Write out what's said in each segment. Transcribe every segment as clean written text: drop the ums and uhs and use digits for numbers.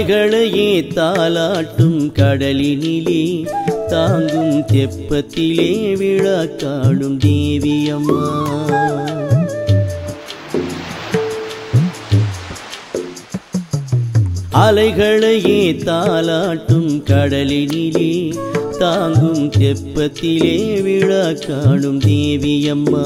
அலைகளையே தாலாட்டும் கடலினிலே தாங்கும் தெப்பத்திலே விழா காணும் தேவி அம்மா. அலைகளையே தாலாட்டும் கடலினிலே தாங்கும் தெப்பத்திலே விழா காணும் தேவி அம்மா.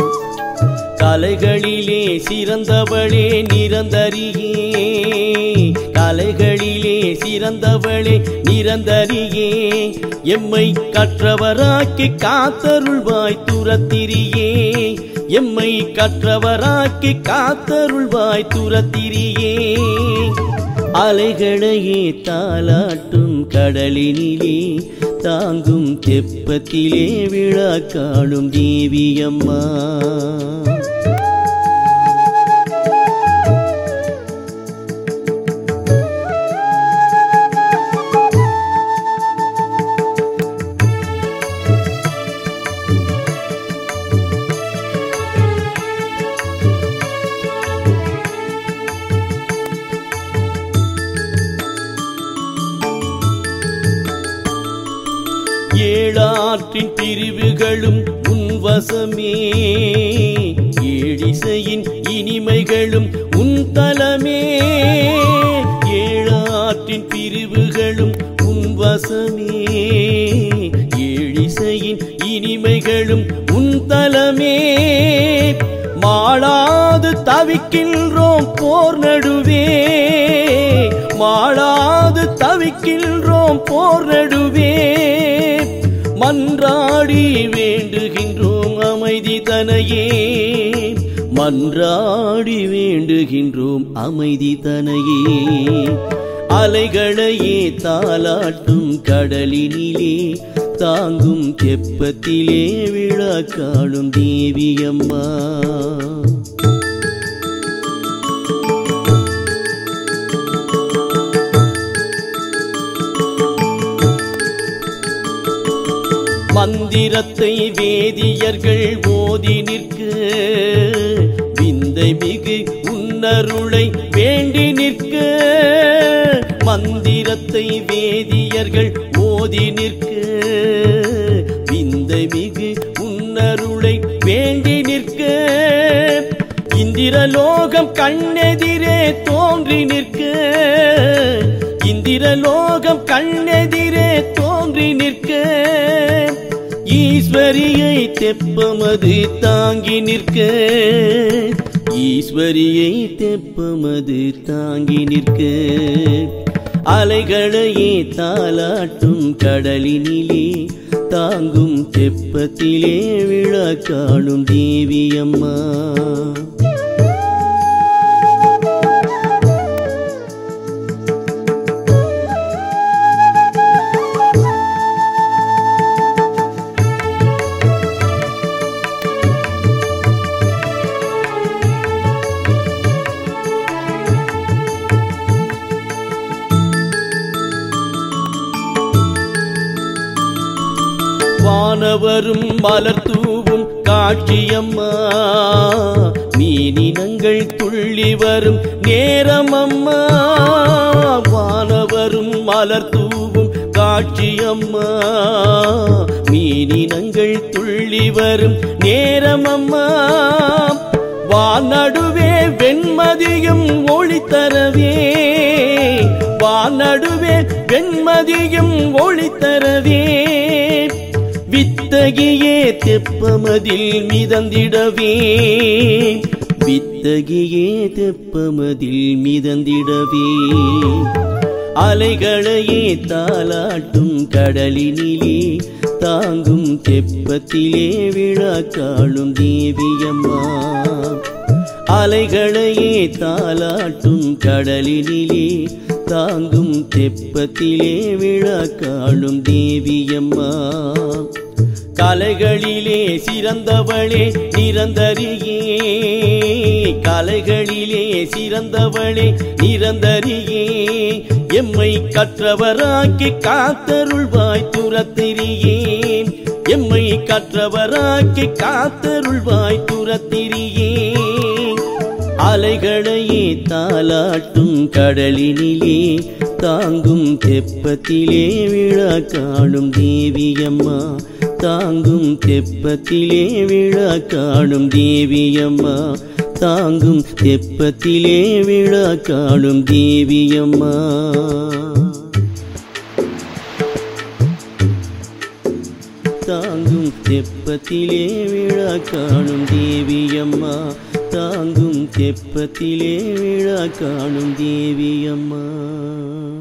கலைகளிலே சிறந்தவளே நிரந்தரியே, கலைகளிலே சிறந்தவளே நிரந்தரியே, எம்மை கற்றவராக்கி காத்தருள்வாய் துரத்திரியே, எம்மை கற்றவராக்கி காத்தருள்வாய் துரத்திரியே. அலைகளையே தாலாட்டும் கடலினிலே தாங்கும் தெப்பத்திலே விழா காணும் தேவி அம்மா. ஏழாற்றின் பிரிவுகளும் உன்வசமே, ஏழிசையின் இனிமைகளும் உன் தலமே. ஏழாற்றின் பிரிவுகளும் உன்வசமே, ஏழிசையின் இனிமைகளும் உன் தலமே. மாளாது தவிக்கின்றோம் போர் நடுவே, மாளாது தவிக்கின்றோம் போர் நடுவே. மன்றாடி வேண்டுகின்றோம் அமைதி தனையே, மன்றாடி வேண்டுகின்றோம் அமைதி தனையே. அலைகளையே தாலாட்டும் கடலினிலே தாங்கும் தெப்பத்திலே விழா காணும் தேவி அம்மா. மந்திரத்தை வேதியர்கள் ஓதி நிற்க, விந்தை மிகு உன்னருளை வேண்டி நிற்க. மந்திரத்தை வேதியர்கள் ஓதி நிற்க, விந்தை மிகு உன்னருளை வேண்டி நிற்க. இந்திரலோகம் கண்ணெதிரே தோன்றி நிற்க, இந்திரலோகம் கண்ணெதிரே தோன்றி நிற்க. ஈஸ்வரியை தெப்பமது தாங்கி நிற்க, ஈஸ்வரியை தெப்பமது தாங்கி நிற்க. அலைகளையே தாலாட்டும் கடலினிலே தாங்கும் தெப்பத்திலே விழா காணும் தேவி அம்மா. வானவரும் மலர் தூவும் காட்சியம்மா, மீனினங்கள் துள்ளி வரும் நேரமம்மா. வானவரும் மலர் தூவும் காட்சியம்மா, மீனினங்கள் துள்ளி வரும் நேரமம்மா. வானடுவே வெண்மதியும் ஒளி தரவே, வானடுவே வெண்மதியும் ஒளி தரவே. வித்தகியே தெப்பமதில் மிதந்திடவே, வித்தகியே தெப்பமதில் மிதந்திடவே. அலைகளையே தாலாட்டும் கடலினிலே தாங்கும் தெப்பத்திலே விழா காணும் தேவி அம்மா. அலைகளையே தாலாட்டும் கடலினிலே தாங்கும் தெப்பத்திலே விழா காணும் தேவி அம்மா. கலைகளிலே சிறந்தவளே நிரந்தரியே, கலைகளிலே சிறந்தவளே நிரந்தரியே, எம்மை கற்றவராக்கி காத்தருள்வாய் துரத்திரியே, எம்மை கற்றவராக்கி காத்தருள்வாய் துரத்திரியே. அலைகளையே தாலாட்டும் கடலினிலே தாங்கும் தெப்பத்திலே விழா காணும் தேவியம்மா தாங்கும் தெப்பத்திலே விழா காணும் தேவியம்மா தாங்கும் தெப்பத்திலே விழா காணும் தேவியம்மா தாங்கும் தெப்பத்திலே விழா காணும் தேவியம்மா தாங்கும் தெப்பத்திலே விழா காணும் தேவியம்மா